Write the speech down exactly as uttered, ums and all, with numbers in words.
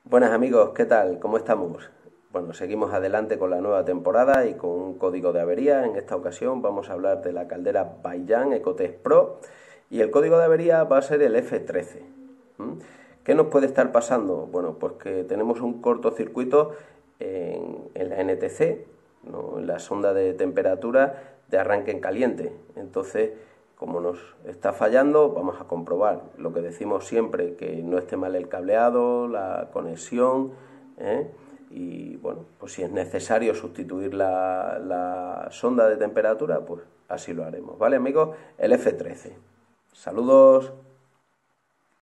Buenas amigos, ¿qué tal? ¿Cómo estamos? Bueno, seguimos adelante con la nueva temporada y con un código de avería. En esta ocasión vamos a hablar de la caldera Baiyang Ecotech Pro y el código de avería va a ser el F trece. ¿Mm? ¿Qué nos puede estar pasando? Bueno, pues que tenemos un cortocircuito en, en la N T C, ¿no? En la sonda de temperatura de arranque en caliente. Entonces, como nos está fallando, vamos a comprobar lo que decimos siempre, que no esté mal el cableado, la conexión, ¿eh? Y bueno, pues si es necesario sustituir la, la sonda de temperatura, pues así lo haremos, ¿vale amigos? El F trece. Saludos.